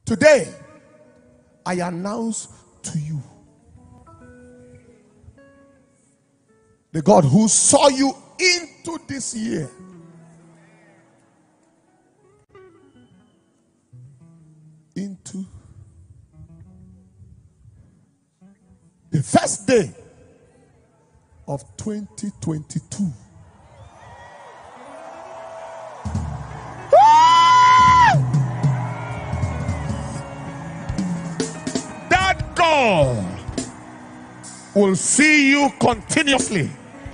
Today, I announce to you, the God who saw you into this year, into the first day of 2022. That God will see you continuously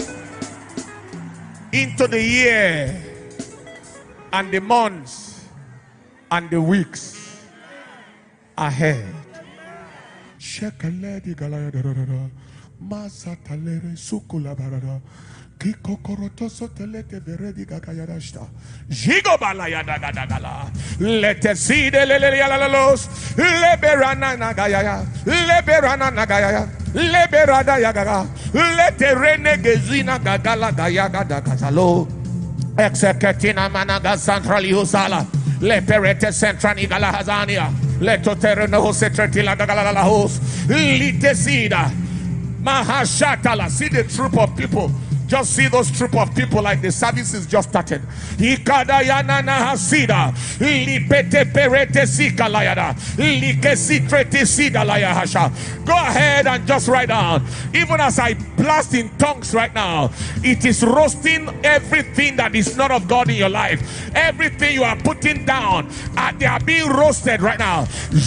into the year and the months and the weeks ahead. Shekaledi galayada masatalere sukula barada kikokoroto sotelete veredi gagayadashta jigo balayada gadagala lete side lelelialalos leberana nagaya leberana nagaya leberada yagaga lete renegezina gagala gayaga dagazalo executina managa central usala leperete central igala hazania leto terreno setretila gagala hos litesida mahashatala. See the troop of people. Just see those troop of people like the service is just started. Ikadayana hasida lipete perete sikalayada likesitrete sida layahasha. Go ahead and just write down. Even as I blast in tongues right now, it is roasting everything that is not of God in your life. Everything you are putting down, they are being roasted right now.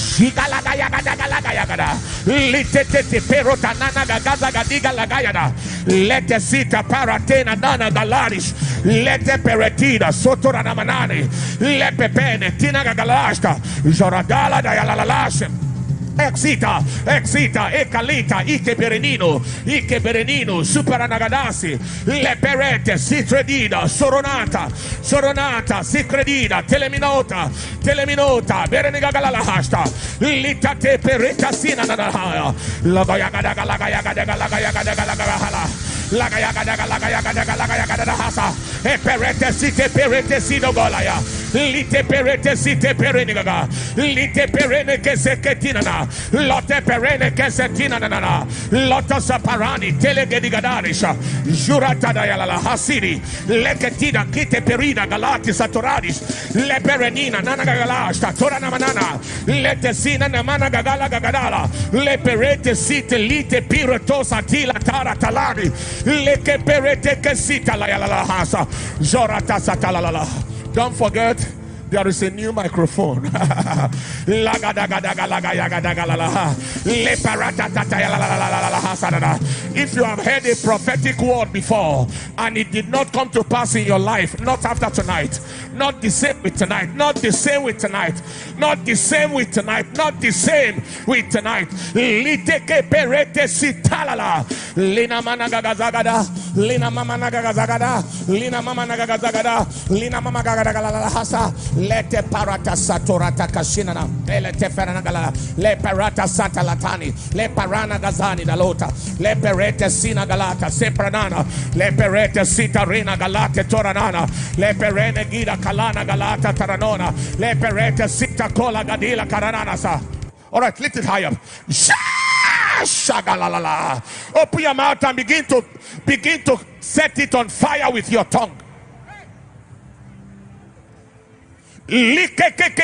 Let the sita paratena nana galarish. Let the peretida sotora namanani. Let pepene tina gagalashka. Joradala dayalalashe. Exita, Ecalita, Ike Berenino, Superanagadasi, Le Perete, Citredida, Soronata, Cicredida, Teleminota, Berenigagalalahasta, Litate Pereta Sina, Lagayagadagalagadagalagadagalagadagala, Eperete Site Perete Sidogolaya, Lite Perete Site Perenigaga, Lite Perene Keseketinana. Lotte perene kesetina nana lotta saparani telegedigadarish jurata dayala hasidi leketina kite perina galati satoradis le perenina nana gagalasta torana manana lete sina namana gagala gagadala le perete site lite piretosa tila tara talani leke perete kesita la yala hasa jorata satalala. Don't forget, there is a new microphone. If you have heard a prophetic word before and it did not come to pass in your life, not after tonight, not the same with tonight, not the same with tonight, not the same with tonight, not the same with tonight. Liteke perete sitalala. Lina managazagada, Lina mama nagazagada, Lina mama nagazagada, Lina mama gagada hasa. Lete parata satorata kashinana, lete feranagala, le parata satalatani, le parana gazani dalota, le perete sina galata, sepranana, le perete sitarina galate toranana, le perene gida kalana galata taranona, le perete sita cola gadila karanana sa. All right, lift it high up. Shagalalala. Open your mouth and begin to set it on fire with your tongue. And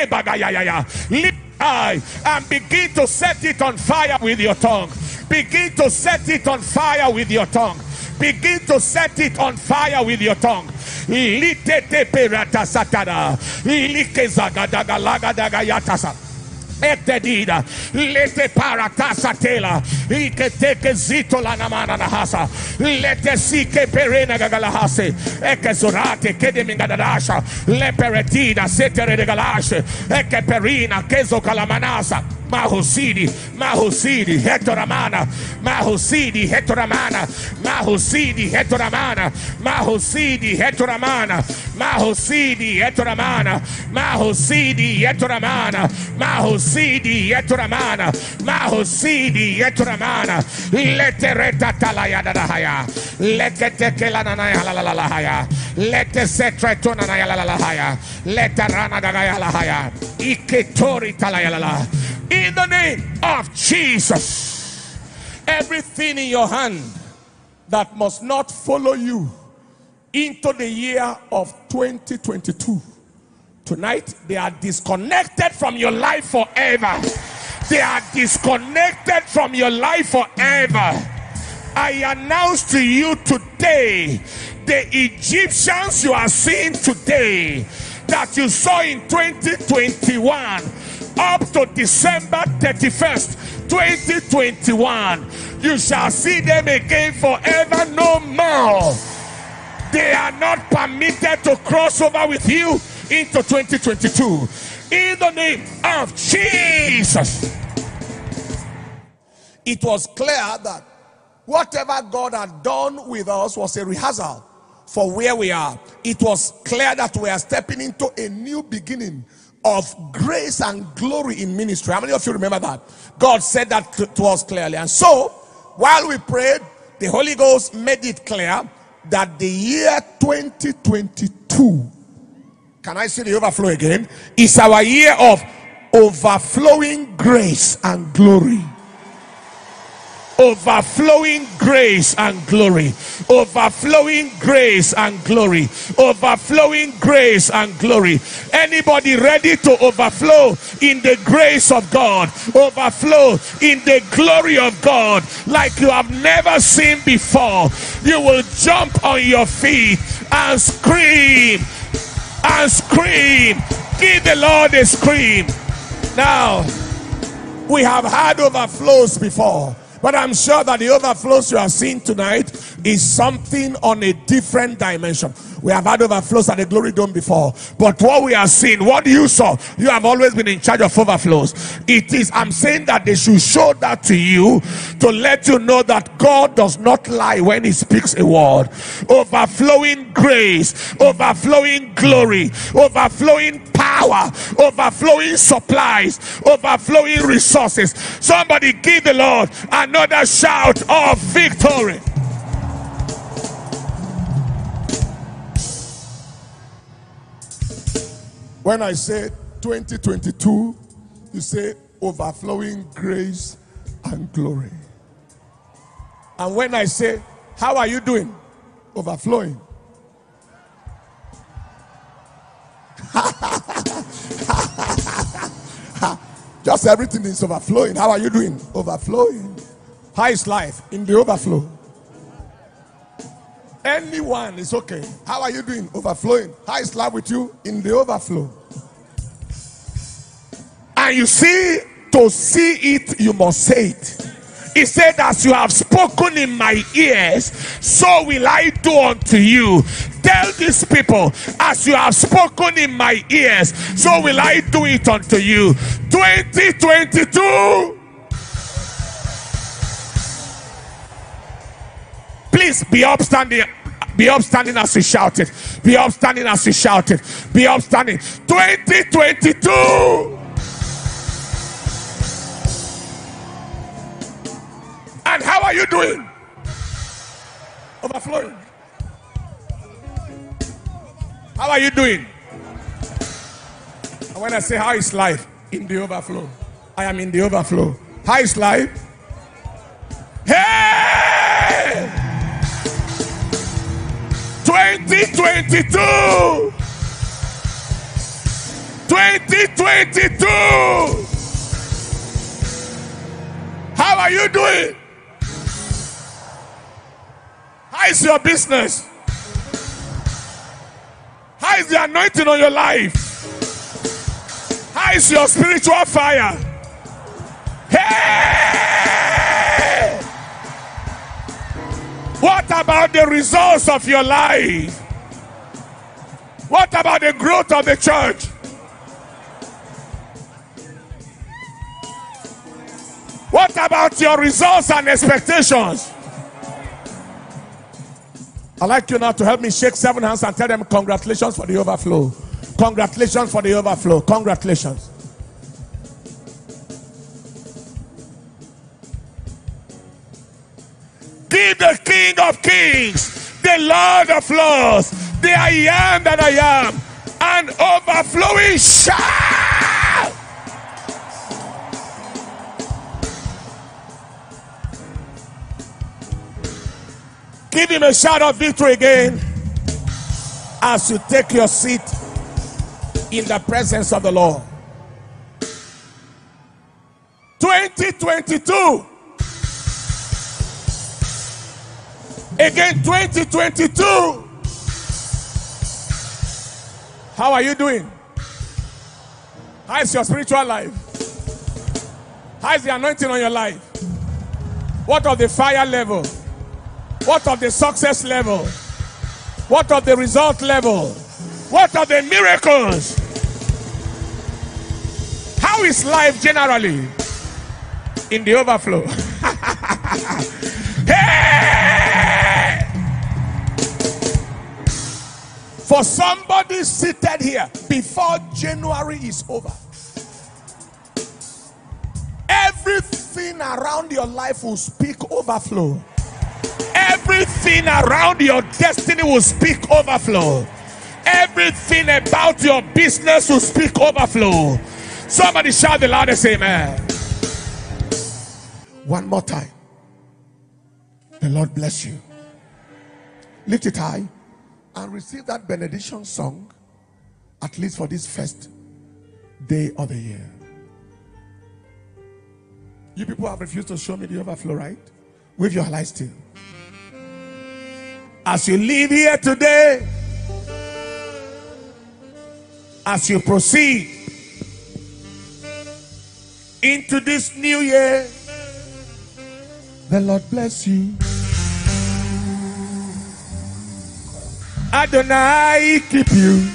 begin to set it on fire with your tongue. Begin to set it on fire with your tongue. Begin to set it on fire with your tongue. Litete perata satana. Like zagadagalagadagayatasa. Etedida, lete paratasa tela, ike teke zito la namana nahasa, lete sike perena gagalahase, eke zorate kede mingadadasha, le peretida setere de galashe, eke perina kezo kalamanasa. Mahosidi, Mahosidi, Hetoramana, Mahosidi, Hetoramana, Mahosidi, Hetoramana, Mahosidi, Hetoramana, Mahosidi, Hetoramana, Mahosidi, Hetoramana, Mahosidi, Hetoramana, Mahosidi, Hetoramana, Letereta Talayadahaya, Letekelanaya Lalahaya, Letesetretonaya Lalahaya, Letarana Dagayalahaya, Iketori Talayala. In the name of Jesus, everything in your hand that must not follow you into the year of 2022, tonight they are disconnected from your life forever. They are disconnected from your life forever. I announce to you today, the Egyptians you are seeing today, that you saw in 2021 up to December 31st, 2021, you shall see them again forever no more. They are not permitted to cross over with you into 2022. In the name of Jesus. It was clear that whatever God had done with us was a rehearsal for where we are. It was clear that we are stepping into a new beginning of grace and glory in ministry. How many of you remember that? God said that to us clearly. And so, while we prayed, the Holy Ghost made it clear that the year 2022, can I see the overflow again, is our year of overflowing grace and glory. Overflowing grace and glory. Overflowing grace and glory. Overflowing grace and glory. Anybody ready to overflow in the grace of God? Overflow in the glory of God like you have never seen before. You will jump on your feet and scream. And scream. Give the Lord a scream. Now, we have had overflows before, but I'm sure that the overflows you are seeing tonight is something on a different dimension. We have had overflows at the Glory Dome before, but what we are seeing, what you saw, you have always been in charge of overflows. It is, I'm saying that they should show that to you to let you know that God does not lie when he speaks a word. Overflowing grace, overflowing glory, overflowing power, overflowing supplies, overflowing resources. Somebody give the Lord another shout of victory. When I say 2022, you say overflowing grace and glory. And when I say, how are you doing? Overflowing. Just everything is overflowing. How are you doing? Overflowing. How is life? In the overflow. Anyone is okay. How are you doing? Overflowing. How is life with you? In the overflow. And you see, to see it, you must say it. He said, as you have spoken in my ears, so will I do unto you. Tell these people, as you have spoken in my ears, so will I do it unto you. 2022. Please be upstanding. Be upstanding as you shout it. Be upstanding as you shout it. Be upstanding. 2022. And how are you doing? Overflowing. How are you doing? And when I say how is life? In the overflow. I am in the overflow. How is life? Hey! 2022. 2022. How are you doing? How is your business? How is the anointing on your life? How is your spiritual fire? Hey! What about the results of your life? What about the growth of the church? What about your results and expectations? I'd like you now to help me shake 7 hands and tell them congratulations for the overflow. Congratulations for the overflow. Congratulations. Give the King of Kings, the Lord of Lords, the I am that I am, an overflowing shout. Give him a shout of victory again as you take your seat in the presence of the Lord. 2022. Again, 2022. How are you doing? How is your spiritual life? How is the anointing on your life? What of the fire level? What of the success level? What of the result level? What of the miracles? How is life generally in the overflow? Hey! For somebody seated here, before January is over, everything around your life will speak overflow. Everything around your destiny will speak overflow. Everything about your business will speak overflow. Somebody shout the loudest amen. One more time. The Lord bless you. Lift it high and receive that benediction song, at least for this first day of the year. You people have refused to show me the overflow, right? Wave your light still. As you leave here today, as you proceed into this new year, the Lord bless you. Adonai keep you.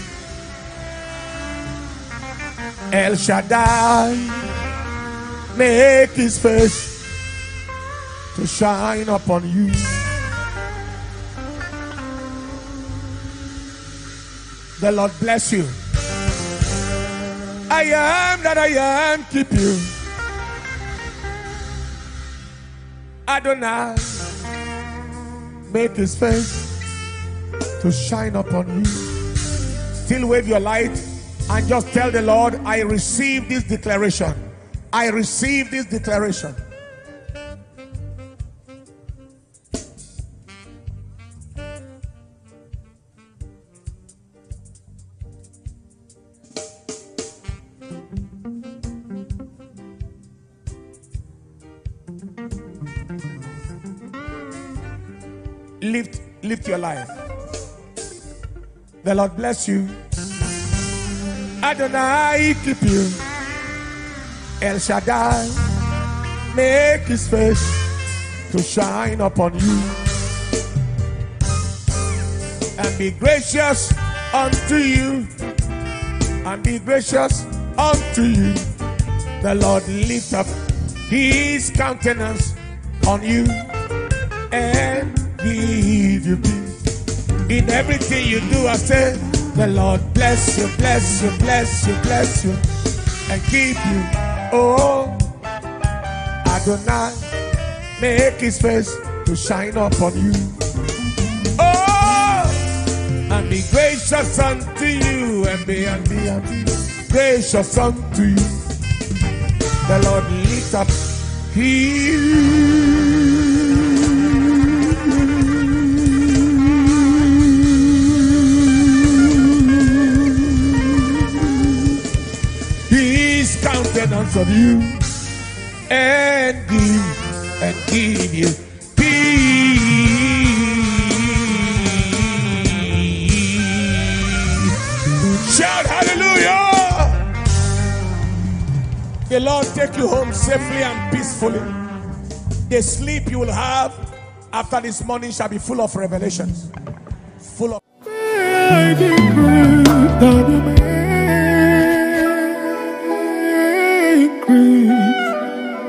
El Shaddai make his face to shine upon you. The Lord bless you. I am that I am keep you. Adonai make his face to shine upon you. Still wave your light and just tell the Lord, I receive this declaration. I receive this declaration. Lift your life. The Lord bless you. Adonai keep you. El Shaddai make his face to shine upon you and be gracious unto you, and be gracious unto you. The Lord lift up his countenance on you and give you peace. In everything you do, I say, the Lord bless you, bless you, bless you, bless you, and keep you. Oh, Adonai, make his face to shine upon you. Oh, and be gracious unto you, and be gracious unto you. The Lord lift up his countenance of you and give you peace. Shout hallelujah. The Lord take you home safely and peacefully. The sleep you will have after this morning shall be full of revelations, full of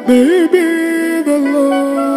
Maybe the Lord